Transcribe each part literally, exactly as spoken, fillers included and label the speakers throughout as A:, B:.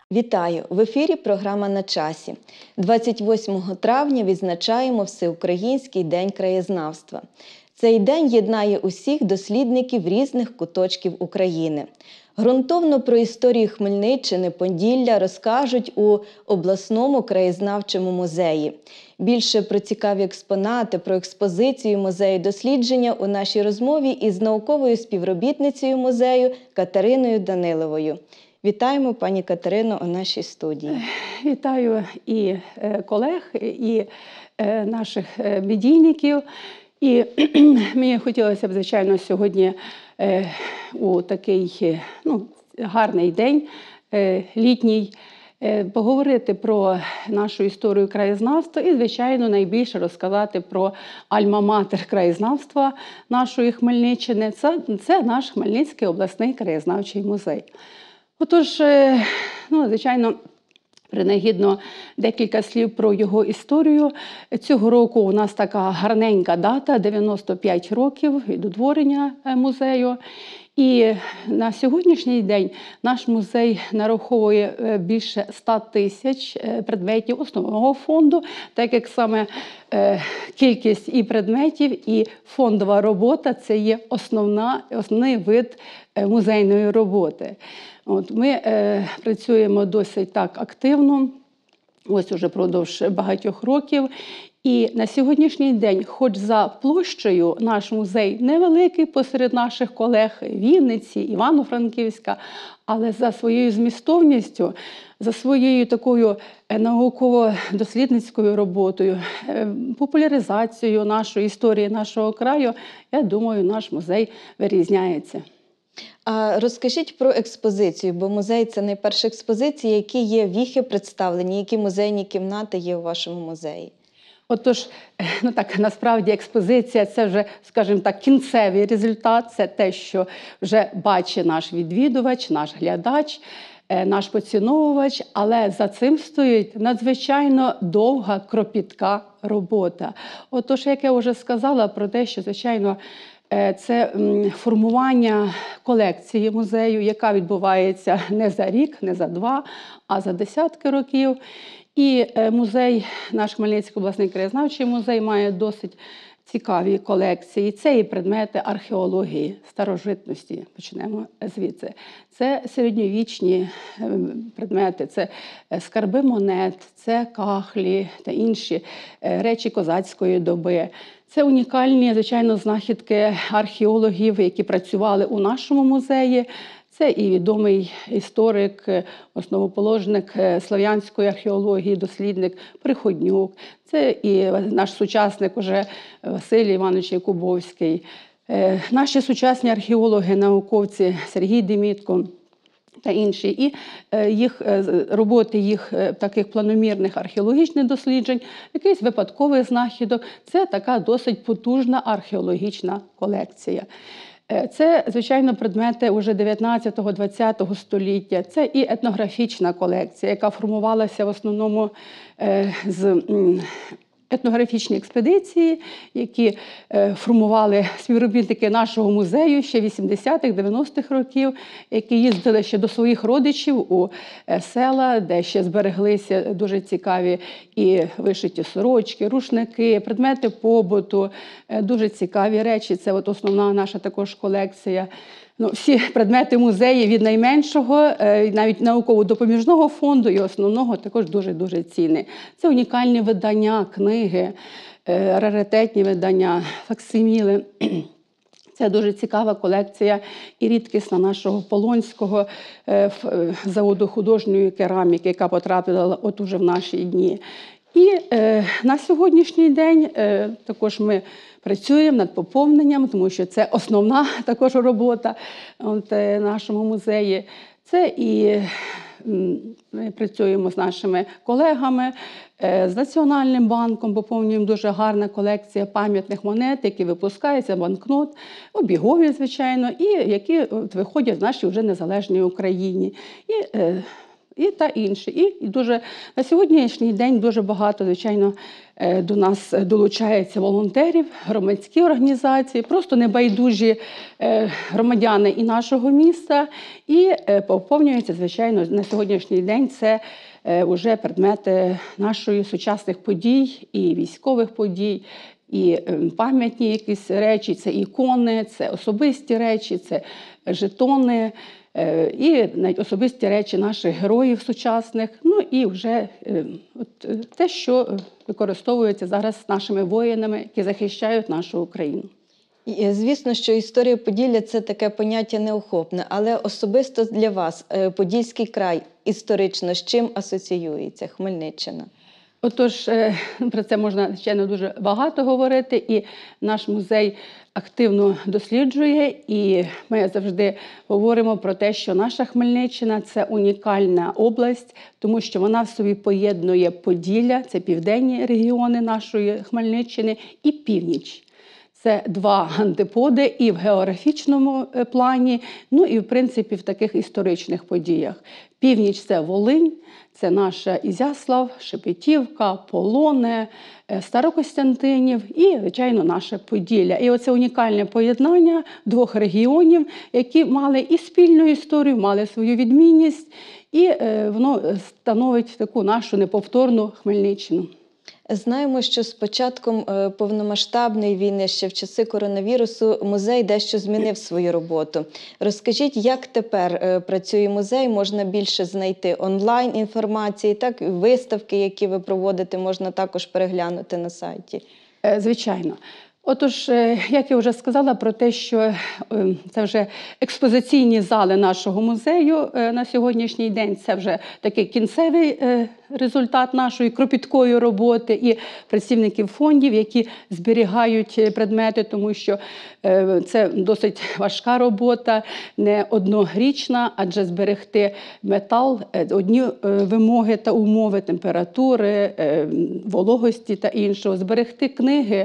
A: Вітаю! В ефірі програма «На часі». двадцять восьмого травня відзначаємо Всеукраїнський день краєзнавства. Цей день єднає усіх дослідників різних куточків України. Ґрунтовно про історію Хмельниччини, Поділля розкажуть у обласному краєзнавчому музеї. Більше про цікаві експонати, про експозицію музею дослідження у нашій розмові із науковою співробітницею музею Катериною Даниловою. Вітаємо, пані Катерино, у нашій студії.
B: Вітаю і колег, і наших медійників. І мені хотілося б, звичайно, сьогодні у такий ну, гарний день, літній, поговорити про нашу історію краєзнавства і, звичайно, найбільше розказати про альма-матер краєзнавства нашої Хмельниччини. Це, це наш Хмельницький обласний краєзнавчий музей. Отож, ну, звичайно, принагідно декілька слів про його історію. Цього року у нас така гарненька дата – дев'яносто п'ять років від утворення музею. І на сьогоднішній день наш музей нараховує більше ста тисяч предметів основного фонду, так як саме кількість і предметів, і фондова робота – це є основна, основний вид музейної роботи. От, ми е, працюємо досить так активно, ось уже продовж багатьох років. І на сьогоднішній день, хоч за площею наш музей невеликий посеред наших колег Вінниці, Івано-Франківська, але за своєю змістовністю, за своєю такою науково-дослідницькою роботою, популяризацією нашої історії, нашого краю, я думаю, наш музей вирізняється.
A: А розкажіть про експозицію, бо музей – це найперша експозиція, які є віхи представлені, які музейні кімнати є у вашому музеї.
B: Отож, ну так, насправді експозиція – це вже, скажімо так, кінцевий результат, це те, що вже бачить наш відвідувач, наш глядач, наш поціновувач, але за цим стоїть надзвичайно довга, кропітка робота. Отож, як я вже сказала про те, що, звичайно, це формування колекції музею, яка відбувається не за рік, не за два, а за десятки років. І музей, наш Хмельницький обласний краєзнавчий музей, має досить цікаві колекції. Це і предмети археології, старожитності, почнемо звідси. Це середньовічні предмети, це скарби монет, це кахлі та інші речі козацької доби. Це унікальні, звичайно, знахідки археологів, які працювали у нашому музеї. Це і відомий історик, основоположник слов'янської археології, дослідник Приходнюк. Це і наш сучасник уже Василій Іванович Якубовський. Наші сучасні археологи, науковці Сергій Демітко та інші. І їх роботи, їх таких планомірних археологічних досліджень, якийсь випадковий знахідок – це така досить потужна археологічна колекція. Це, звичайно, предмети уже дев'ятнадцятого-двадцятого століття. Це і етнографічна колекція, яка формувалася в основному з етнографічні експедиції, які формували співробітники нашого музею ще вісімдесятих-дев'яностих років, які їздили ще до своїх родичів у села, де ще збереглися дуже цікаві і вишиті сорочки, рушники, предмети побуту, дуже цікаві речі. Це от основна наша також колекція. Ну, всі предмети музею від найменшого, навіть науково-допоміжного фонду і основного також дуже-дуже цінні. Це унікальні видання, книги, раритетні видання, факсиміли. Це дуже цікава колекція і рідкісна нашого Полонського заводу художньої кераміки, яка потрапила от уже в наші дні. І е, на сьогоднішній день е, також ми працюємо над поповненням, тому що це основна також робота от, е, нашому музеї. Це і е, ми працюємо з нашими колегами, е, з Національним банком, поповнюємо дуже гарна колекція пам'ятних монет, які випускаються, банкнот, обігові, звичайно, і які от, виходять в нашій вже незалежній Україні. І, е, і та інші. І, і дуже на сьогоднішній день дуже багато, звичайно, до нас долучається волонтерів, громадські організації, просто небайдужі громадяни і нашого міста. І поповнюється, звичайно, на сьогоднішній день це вже предмети нашої сучасних подій і військових подій, і пам'ятні якісь речі, це ікони, це особисті речі, це жетони, і навіть особисті речі наших героїв сучасних, ну і вже от, те, що використовується зараз нашими воїнами, які захищають нашу Україну.
A: І, звісно, що історія Поділля – це таке поняття неохопне, але особисто для вас Подільський край історично з чим асоціюється Хмельниччина?
B: Отож, про це можна, звичайно, дуже багато говорити, і наш музей активно досліджує, і ми завжди говоримо про те, що наша Хмельниччина – це унікальна область, тому що вона в собі поєднує Поділля, це південні регіони нашої Хмельниччини, і північ. Це два антиподи і в географічному плані, ну і, в принципі, в таких історичних подіях. Північ – це Волинь, це наша Ізяслав, Шепетівка, Полоне, Старокостянтинів і, звичайно, наше Поділля. І оце унікальне поєднання двох регіонів, які мали і спільну історію, мали свою відмінність, і воно становить таку нашу неповторну Хмельниччину.
A: Знаємо, що з початком повномасштабної війни, ще в часи коронавірусу, музей дещо змінив свою роботу. Розкажіть, як тепер працює музей? Можна більше знайти онлайн інформації, так і виставки, які ви проводите, можна також переглянути на сайті?
B: Звичайно. Отож, як я вже сказала про те, що це вже експозиційні зали нашого музею на сьогоднішній день, це вже такий кінцевий результат нашої кропіткої роботи і працівників фондів, які зберігають предмети, тому що це досить важка робота, не однорічна, адже зберегти метал, одні вимоги та умови температури, вологості та іншого, зберегти книги,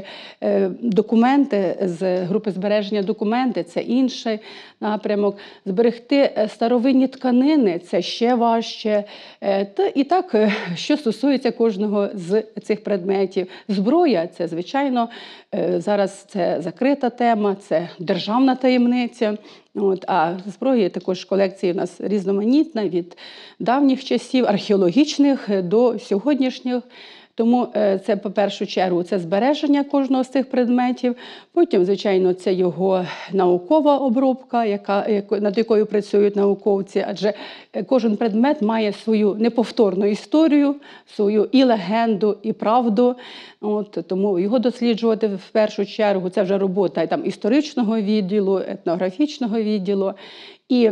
B: документи з групи збереження документи – це інший напрямок, зберегти старовинні тканини – це ще важче. І так, що стосується кожного з цих предметів. Зброя – це, звичайно, зараз це закрита тема, це державна таємниця. От, а зброї також колекції у нас різноманітна, від давніх часів, археологічних до сьогоднішніх. Тому це, по першу чергу, це збереження кожного з цих предметів. Потім, звичайно, це його наукова обробка, яка, над якою працюють науковці. Адже кожен предмет має свою неповторну історію, свою і легенду, і правду. От, тому його досліджувати в першу чергу – це вже робота там, історичного відділу, етнографічного відділу. І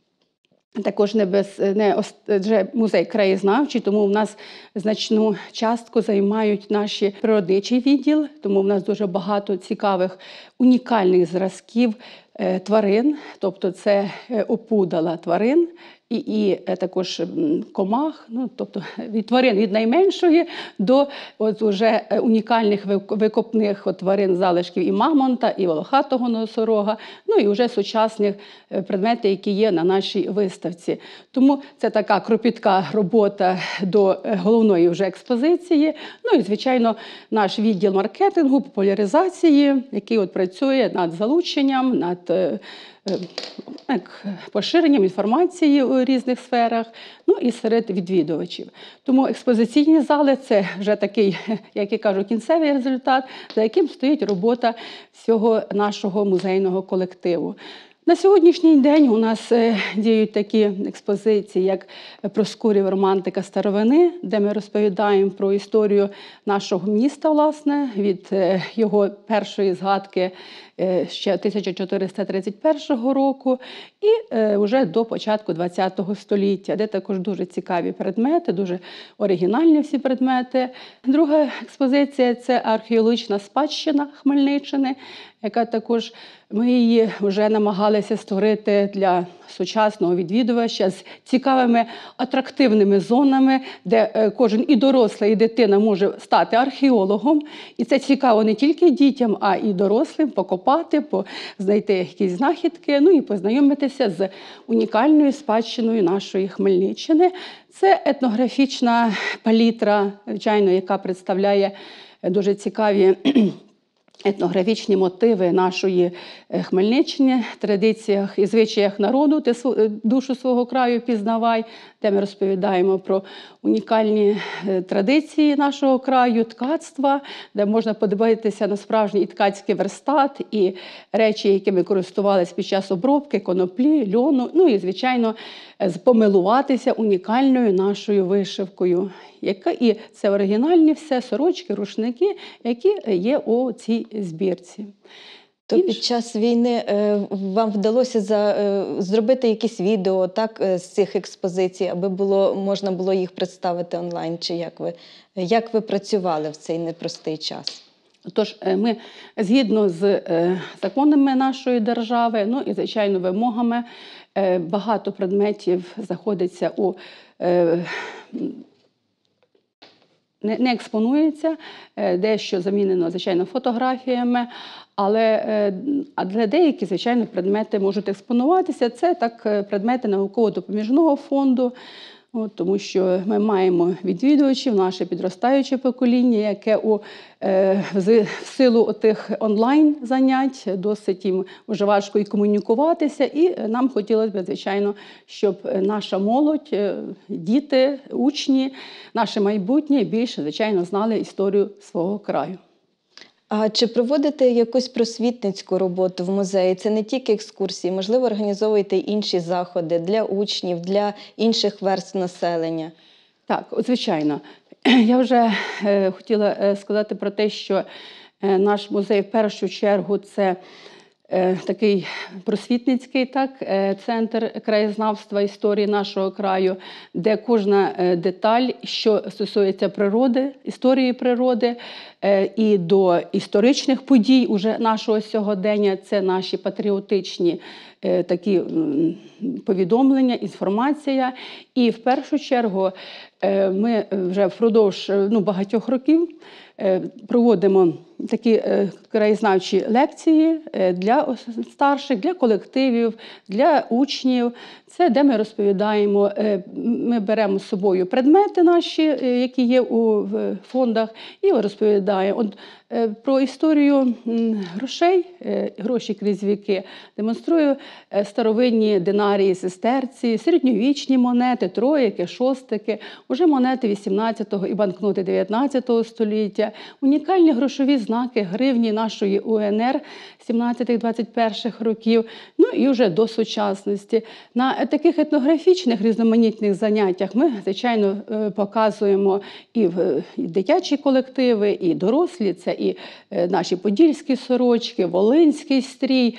B: також не без, не, вже музей краєзнавчий, тому в нас значну частку займають наші природничий відділ, тому в нас дуже багато цікавих, унікальних зразків е, тварин, тобто це опудала тварин, і, і також комах, ну, тобто від тварин від найменшої до от уже унікальних викопних от тварин, залишків і мамонта, і волохатого носорога, ну і вже сучасних предметів, які є на нашій виставці. Тому це така кропітка робота до головної вже експозиції. Ну і, звичайно, наш відділ маркетингу, популяризації, який от працює над залученням, над поширенням інформації у різних сферах, ну і серед відвідувачів. Тому експозиційні зали – це вже такий, як я кажу, кінцевий результат, за яким стоїть робота всього нашого музейного колективу. На сьогоднішній день у нас діють такі експозиції, як «Проскурів. Романтика старовини», де ми розповідаємо про історію нашого міста, власне, від його першої згадки ще тисяча чотириста тридцять першого року і вже до початку ХХ століття, де також дуже цікаві предмети, дуже оригінальні всі предмети. Друга експозиція – це археологічна спадщина Хмельниччини, яка також ми її вже намагалися створити для сучасного відвідувача з цікавими атрактивними зонами, де е, кожен і дорослий, і дитина може стати археологом. І це цікаво не тільки дітям, а і дорослим покопати, по, знайти якісь знахідки, ну і познайомитися з унікальною спадщиною нашої Хмельниччини. Це етнографічна палітра, звичайно, яка представляє дуже цікаві етнографічні мотиви нашої Хмельниччини, традиціях і звичаях народу, ти душу свого краю пізнавай, де ми розповідаємо про унікальні традиції нашого краю, ткацтва, де можна подивитися на справжній ткацький верстат і речі, якими користувалися під час обробки, коноплі, льону, ну і, звичайно, помилуватися унікальною нашою вишивкою, яка і це оригінальні все сорочки, рушники, які є у цій збірці.
A: То під час війни е, вам вдалося за, е, зробити якісь відео так, е, з цих експозицій, аби було, можна було їх представити онлайн? Чи як ви, як ви працювали в цей непростий час?
B: Тож ми згідно з е, законами нашої держави, ну і, звичайно, вимогами, е, багато предметів знаходиться у е, Не, не експонується, дещо замінено, звичайно, фотографіями, але а для деяких, звичайно, предмети можуть експонуватися. Це так предмети науково-допоміжного фонду, от, тому що ми маємо відвідувачів, наше підростаюче покоління, яке у, е, в, в силу тих онлайн-занять досить їм вже важко і комунікуватися. І нам хотілося б, звичайно, щоб наша молодь, діти, учні, наше майбутнє більше, звичайно, знали історію свого краю.
A: А чи проводите якусь просвітницьку роботу в музеї? Це не тільки екскурсії, можливо, організовуєте інші заходи для учнів, для інших верств населення?
B: Так, звичайно. Я вже е, хотіла е, сказати про те, що е, наш музей в першу чергу це е, такий просвітницький так, е, центр краєзнавства історії нашого краю, де кожна е, деталь, що стосується природи, історії природи, е, і до історичних подій уже нашого сьогодення, це наші патріотичні е, такі м, повідомлення, інформація. І в першу чергу е, ми вже впродовж ну, багатьох років е, проводимо такі е, краєзнавчі лекції для старших, для колективів, для учнів. Це де ми розповідаємо, е, ми беремо з собою предмети наші, е, які є у в фондах, і розповідаємо От, е, про історію м, грошей, е, гроші крізь віки. Демонструю е, старовинні динарії, сестерці, середньовічні монети, троїки, шостики, уже монети вісімнадцятого і банкноти дев'ятнадцятого століття, унікальні грошові знаки гривні нашої У Н Р сімнадцятих-двадцять перших років, ну і вже до сучасності. На таких етнографічних різноманітних заняттях ми, звичайно, показуємо і дитячі колективи, і дорослі, це і наші подільські сорочки, волинський стрій,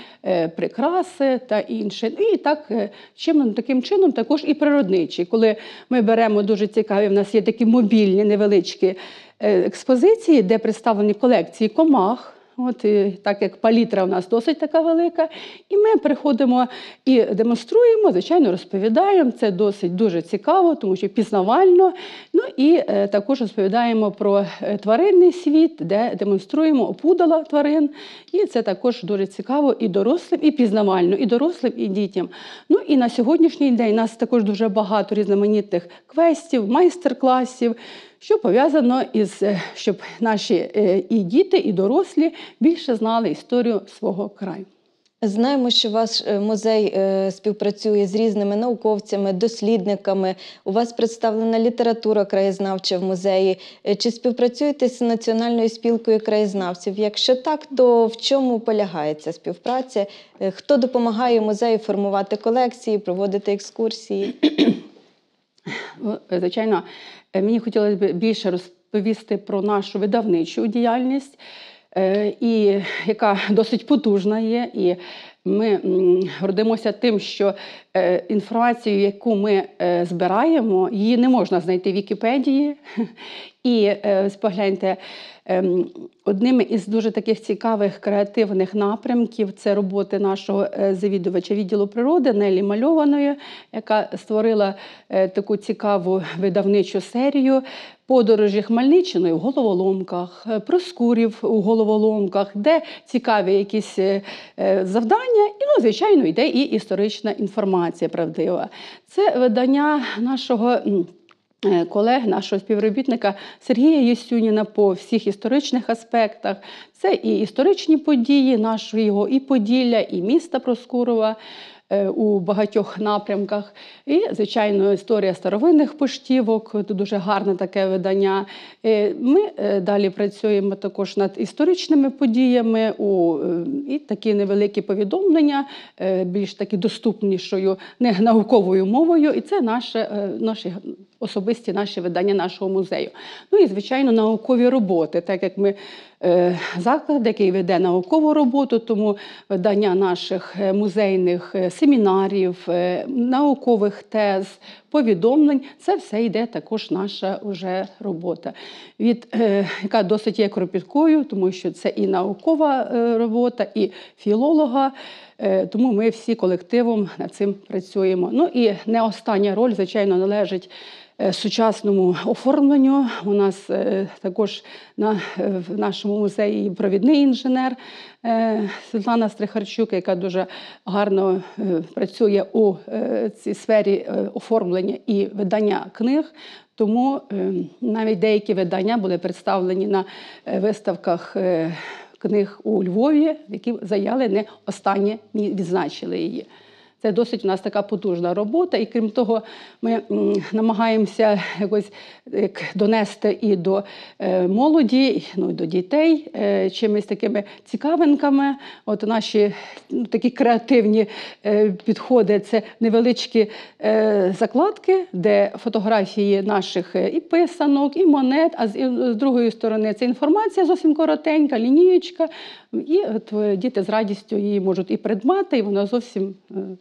B: прикраси та інше. І так, чим, таким чином також і природничі. Коли ми беремо дуже цікаві, в нас є такі мобільні невеличкі експозиції, де представлені колекції комах. От, і, так як палітра у нас досить така велика, і ми приходимо і демонструємо, звичайно, розповідаємо, це досить дуже цікаво, тому що пізнавально, ну і е, також розповідаємо про тваринний світ, де демонструємо опудала тварин, і це також дуже цікаво і дорослим, і пізнавально, і дорослим, і дітям. Ну і на сьогоднішній день у нас також дуже багато різноманітних квестів, майстер-класів, що пов'язано із, щоб наші і діти, і дорослі більше знали історію свого краю.
A: Знаємо, що ваш музей співпрацює з різними науковцями, дослідниками. У вас представлена література краєзнавча в музеї. Чи співпрацюєте з Національною спілкою краєзнавців? Якщо так, то в чому полягає ця співпраця? Хто допомагає музею формувати колекції, проводити екскурсії?
B: Звичайно, мені хотілося б більше розповісти про нашу видавничу діяльність, і яка досить потужна є. І ми гордимося тим, що інформацію, яку ми збираємо, її не можна знайти в Вікіпедії. І е, погляньте, е, одним із дуже таких цікавих креативних напрямків це роботи нашого е, завідувача відділу природи Нелі Мальованої, яка створила е, таку цікаву видавничу серію подорожі Хмельниччиною в головоломках, Проскурів у головоломках, де цікаві якісь е, завдання, і, ну, звичайно, йде і історична інформація правдива. Це видання нашого колег, нашого співробітника Сергія Єсюніна по всіх історичних аспектах. Це і історичні події нашого і Поділля, і міста Проскурова у багатьох напрямках. І, звичайно, історія старовинних поштівок, це дуже гарне таке видання. Ми далі працюємо також над історичними подіями, у, і такі невеликі повідомлення, більш такі доступнішою, не науковою мовою. І це наше, наші особисті наші видання нашого музею. Ну і, звичайно, наукові роботи, так як ми заклад, який веде наукову роботу, тому видання наших музейних семінарів, наукових тез, повідомлень, це все йде також наша уже робота, від, яка досить є кропіткою, тому що це і наукова робота, і філолога, тому ми всі колективом над цим працюємо. Ну і не остання роль, звичайно, належить сучасному оформленню. У нас е, також на, в нашому музеї провідний інженер е, Світлана Стрихарчук, яка дуже гарно е, працює у е, цій сфері е, оформлення і видання книг. Тому е, навіть деякі видання були представлені на е, виставках е, книг у Львові, які заяли не останнє відзначили її. Це досить у нас така потужна робота, і крім того, ми намагаємося якось як донести і до молоді, ну, і до дітей чимось такими цікавинками. От наші ну, такі креативні підходи – це невеличкі закладки, де фотографії наших і писанок, і монет, а з другої сторони це інформація зовсім коротенька, лінієчка, і от діти з радістю її можуть і придбати, і вона зовсім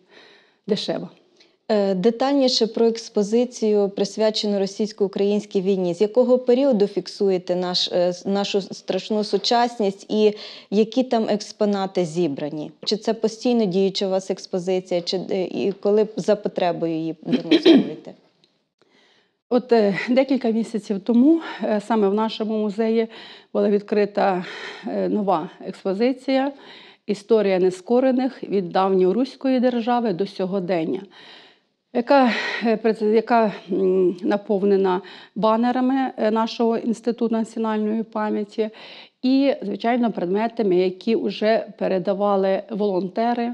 B: дешево.
A: Детальніше про експозицію, присвячену російсько-українській війні. З якого періоду фіксуєте наш, нашу страшну сучасність і які там експонати зібрані? Чи це постійно діюча у вас експозиція, чи і коли за потребою її демонструєте?
B: От декілька місяців тому саме в нашому музеї була відкрита нова експозиція «Історія нескорених від давньоруської держави до сьогодення», яка, яка наповнена банерами нашого Інституту національної пам'яті і, звичайно, предметами, які вже передавали волонтери,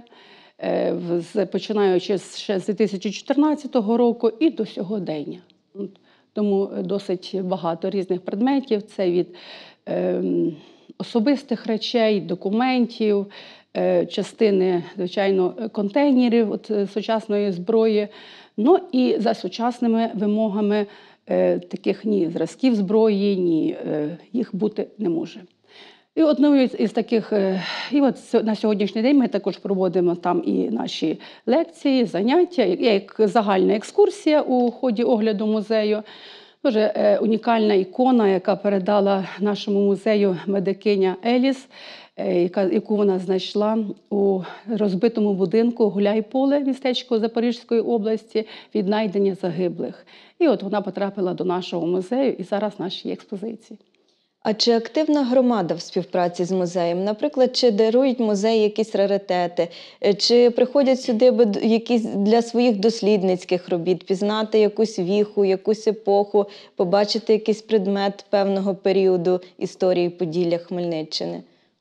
B: починаючи ще з дві тисячі чотирнадцятого року і до сьогодення. Тому досить багато різних предметів. Це від е, особистих речей, документів, е, частини, звичайно, контейнерів от, сучасної зброї. Ну і за сучасними вимогами е, таких ні зразків зброї, ні е, їх бути не може. І одною із таких, і от на сьогоднішній день ми також проводимо там і наші лекції, заняття, як загальна екскурсія у ході огляду музею. Дуже унікальна ікона, яка передала нашому музею медикиня Еліс, яку вона знайшла у розбитому будинку Гуляйполе, містечко Запорізької області, віднайдення загиблих. І от вона потрапила до нашого музею і зараз в нашій експозиції.
A: А чи активна громада в співпраці з музеєм? Наприклад, чи дарують музеї якісь раритети, чи приходять сюди якісь для своїх дослідницьких робіт, пізнати якусь віху, якусь епоху, побачити якийсь предмет певного періоду історії Поділля Хмельниччини?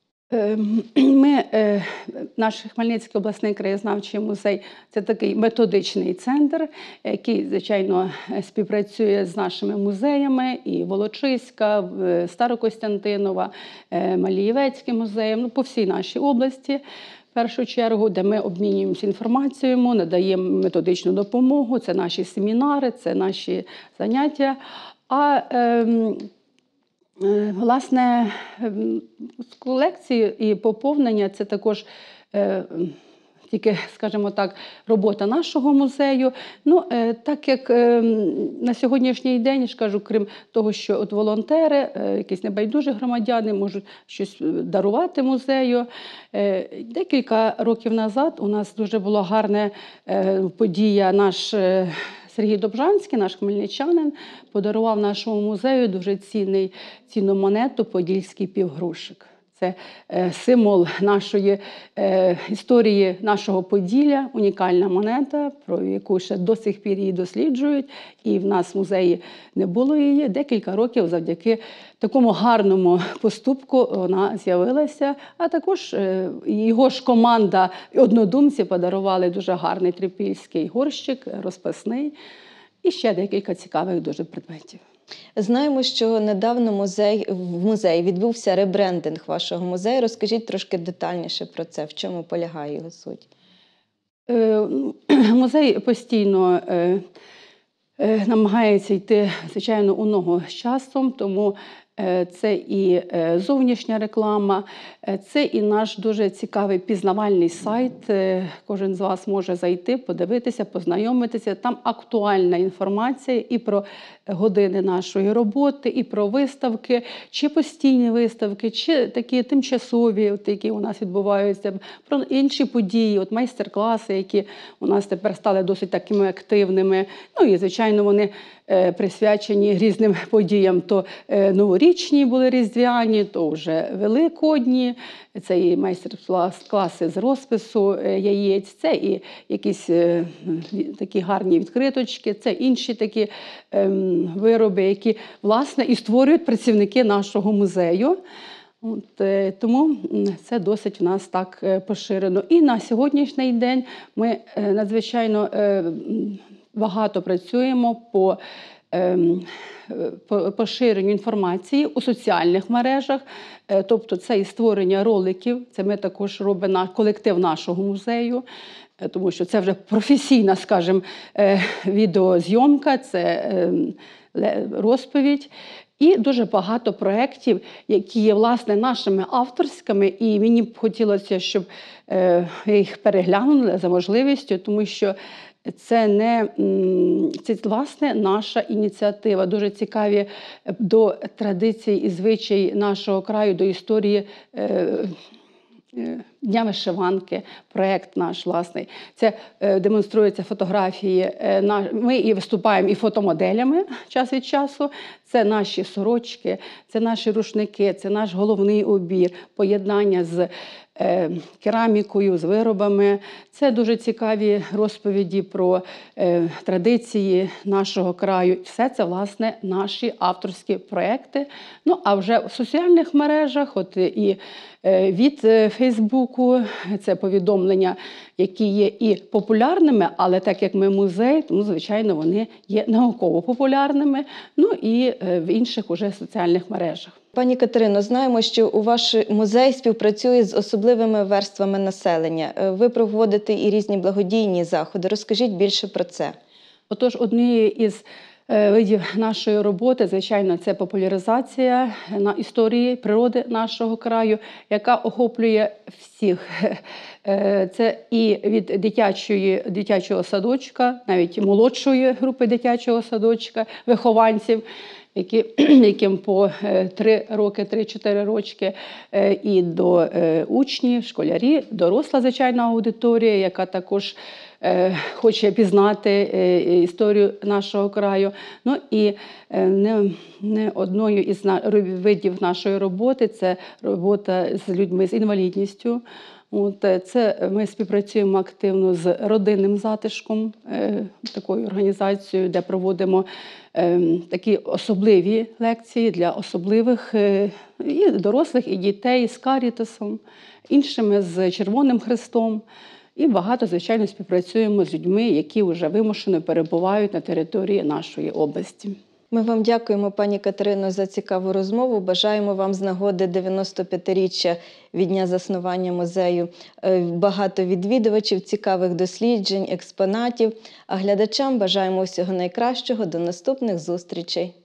B: Ми, наш Хмельницький обласний краєзнавчий музей – це такий методичний центр, який, звичайно, співпрацює з нашими музеями і Волочиська, Старокостянтинова, Малієвецьким музеєм, ну, по всій нашій області. В першу чергу, де ми обмінюємося інформацією, надаємо методичну допомогу, це наші семінари, це наші заняття. А власне, з колекції і поповнення – це також тільки, скажімо так, робота нашого музею. Ну, так як на сьогоднішній день, я ж кажу, крім того, що от волонтери, якісь небайдужі громадяни можуть щось дарувати музею. Декілька років назад у нас дуже була гарна подія. Наш Сергій Добжанський, наш хмельничанин, подарував нашому музею дуже цінний, цінну монету «Подільський півгрушик». Це е, символ нашої е, історії, нашого Поділля, унікальна монета, про яку ще до сих пір її досліджують. І в нас в музеї не було її. Декілька років завдяки такому гарному поступку вона з'явилася. А також е, його ж команда і однодумці подарували дуже гарний трипільський горщик, розписний. І ще декілька цікавих дуже предметів.
A: Знаємо, що недавно музей, в музеї відбувся ребрендинг вашого музею. Розкажіть трошки детальніше про це, в чому полягає його суть.
B: Е, музей постійно е, е, намагається йти, звичайно, у ногу з часом, тому е, це і е, зовнішня реклама, е, це і наш дуже цікавий пізнавальний сайт. Е, кожен з вас може зайти, подивитися, познайомитися. Там актуальна інформація і про години нашої роботи, і про виставки, чи постійні виставки, чи такі тимчасові, от, які у нас відбуваються, про інші події, от майстер-класи, які у нас тепер стали досить такими активними. Ну і, звичайно, вони е, присвячені різним подіям. То е, новорічні були різдвяні, то вже великодні. Це і майстер-класи з розпису яєць, це і якісь е, такі гарні відкриточки, це інші такі е, вироби, які, власне, і створюють працівники нашого музею. От, е, тому це досить в нас так е, поширено. І на сьогоднішній день ми е, надзвичайно е, багато працюємо по поширенню інформації у соціальних мережах, тобто це і створення роликів, це ми також робимо колектив нашого музею, тому що це вже професійна, скажімо, відеозйомка, це розповідь. І дуже багато проєктів, які є, власне, нашими авторськими, і мені б хотілося, щоб ви їх переглянули за можливістю, тому що це не це, власне, наша ініціатива. Дуже цікаві до традицій і звичай нашого краю, до історії е, е, Дня вишиванки, проєкт наш власний. Це е, демонструються фотографії. Е, на, ми і виступаємо і фотомоделями час від часу. Це наші сорочки, це наші рушники, це наш головний убір, поєднання з е, керамікою, з виробами. Це дуже цікаві розповіді про е, традиції нашого краю. Все це, власне, наші авторські проекти. Ну, а вже в соціальних мережах, от і е, від Фейсбуку, це повідомлення, які є і популярними, але так як ми музей, тому, звичайно, вони є науково-популярними, ну і в інших уже соціальних мережах.
A: Пані Катерино, знаємо, що у ваш музей співпрацює з особливими верствами населення. Ви проводите і різні благодійні заходи. Розкажіть більше про це.
B: Отож, однією із видів нашої роботи, звичайно, це популяризація на історії природи нашого краю, яка охоплює всіх. Це і від дитячої, дитячого садочка, навіть молодшої групи дитячого садочка, вихованців, які, яким по три роки, три-чотири рочки, і до учнів, школярі, доросла, звичайно, аудиторія, яка також хоче пізнати історію нашого краю. Ну і не, не одною із видів нашої роботи – це робота з людьми з інвалідністю. От, це ми співпрацюємо активно з родинним затишком, такою організацією, де проводимо такі особливі лекції для особливих і дорослих, і дітей, з Карітасом, іншими з Червоним Хрестом. І багато, звичайно, співпрацюємо з людьми, які вже вимушено перебувають на території нашої області.
A: Ми вам дякуємо, пані Катерино, за цікаву розмову. Бажаємо вам з нагоди дев'яносто п'ятиріччя від дня заснування музею багато відвідувачів, цікавих досліджень, експонатів. А глядачам бажаємо всього найкращого. До наступних зустрічей.